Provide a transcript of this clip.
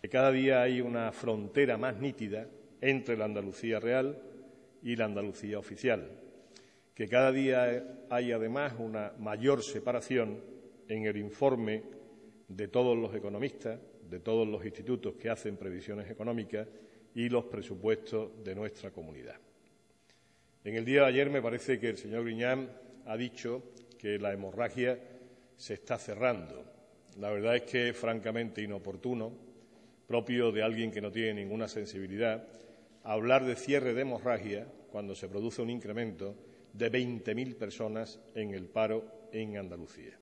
que cada día hay una frontera más nítida entre la Andalucía real y la Andalucía oficial, que cada día hay además una mayor separación en el informe de todos los economistas, de todos los institutos que hacen previsiones económicas y los presupuestos de nuestra comunidad. En el día de ayer me parece que el señor Griñán ha dicho que la hemorragia se está cerrando. La verdad es que es francamente inoportuno, propio de alguien que no tiene ninguna sensibilidad, hablar de cierre de hemorragia cuando se produce un incremento de 20.000 personas en el paro en Andalucía.